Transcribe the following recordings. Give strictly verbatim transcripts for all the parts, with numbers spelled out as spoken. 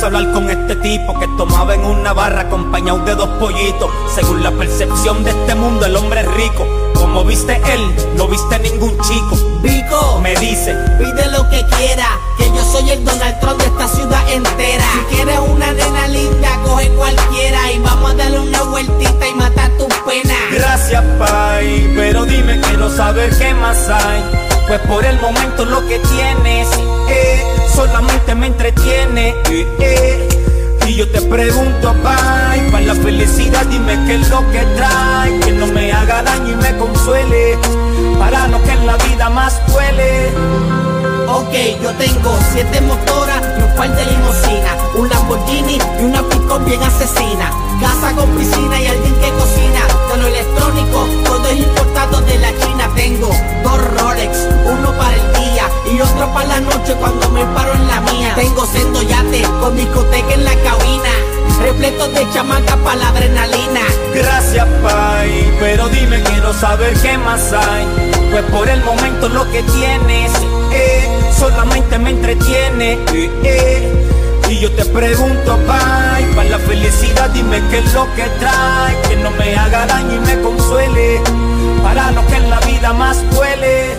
puse a hablar con este tipo que tomaba en una barra acompañado de dos pollitos. Según la percepción de este mundo, el hombre es rico. Como viste él, no viste ningún chico. Vico, me dice, pide lo que quiera, que yo soy el Donald Trump de esta ciudad entera. Si quieres una nena linda, coge cualquiera y vamos a darle una vueltita y matar tus penas. Gracias, pai, pero dime, quiero saber qué más hay. Pues por el momento lo que tienes, eh, solamente me entretiene, eh, eh. Y yo te pregunto, pai, para la felicidad dime qué es lo que trae, que no me haga daño y me consuele, para lo que en la vida más duele. Ok, yo tengo siete motoras y un par de limusinas, un Lamborghini y una pick-up bien asesina, casa con piscina y alguien que cocina. De lo electrónico, todo es importado de la China. Tengo dos Rolex, uno para el día y otro para la noche cuando me paro en la mía. Tengo sendo yate con discoteca en la cabina, repletos de chamacas para la adrenalina. Gracias, pai, pero dime, quiero saber qué más hay. Pues por el momento lo que tienes, eh, solamente me entretiene, eh, eh. Y yo te pregunto, pai, para la felicidad dime qué es lo que trae, que no me haga daño y me consuele, para lo que en la vida más duele.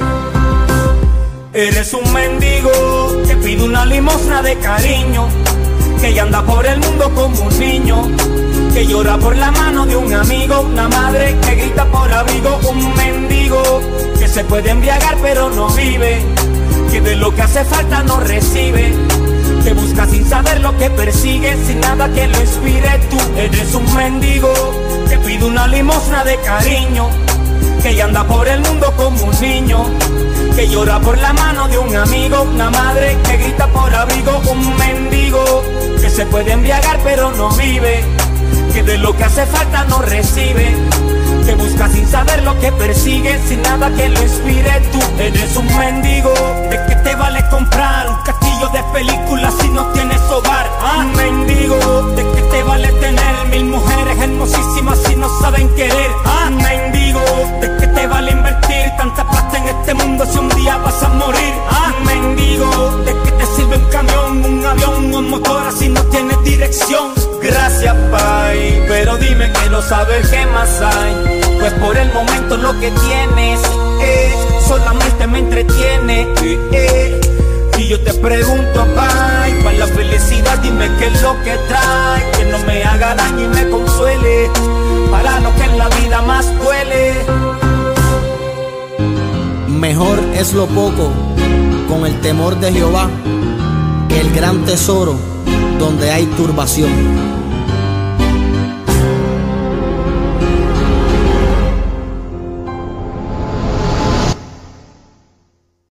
Eres un mendigo que pide una limosna de cariño, que ya anda por el mundo como un niño, que llora por la mano de un amigo, una madre que grita por abrigo. Un mendigo que se puede embriagar pero no vive, que de lo que hace falta no recibe, que busca sin saber lo que persigue, sin nada que lo inspire. Tú eres un mendigo que pide una limosna de cariño, que ya anda por el mundo como un niño, que llora por la mano de un amigo, una madre que grita por abrigo. Un mendigo que se puede embriagar pero no vive, que de lo que hace falta no recibe, que busca sin saber lo que persigue, sin nada que lo inspire. Tú eres un mendigo. ¿De qué te vale comprar un castillo de películas si no tienes hogar? ¿Ah? Un mendigo. ¿De qué te vale tener mil mujeres hermosísimas si no saben querer? ¿Ah? Un mendigo. ¿De qué te vale invertir tanta plata en este mundo si un día vas a morir? ¿Ah? Un mendigo. ¿De qué te sirve un camión, un avión o un motor si no tienes dirección? Gracias, pai, pero dime, quiero saber qué más hay. Pues por el momento lo que tienes, eh, solamente me entretiene, eh, eh. Y yo te pregunto, pai, para la felicidad dime qué es lo que trae, que no me haga daño y me consuele, para lo que en la vida más duele. Mejor es lo poco con el temor de Jehová que el gran tesoro donde hay turbación.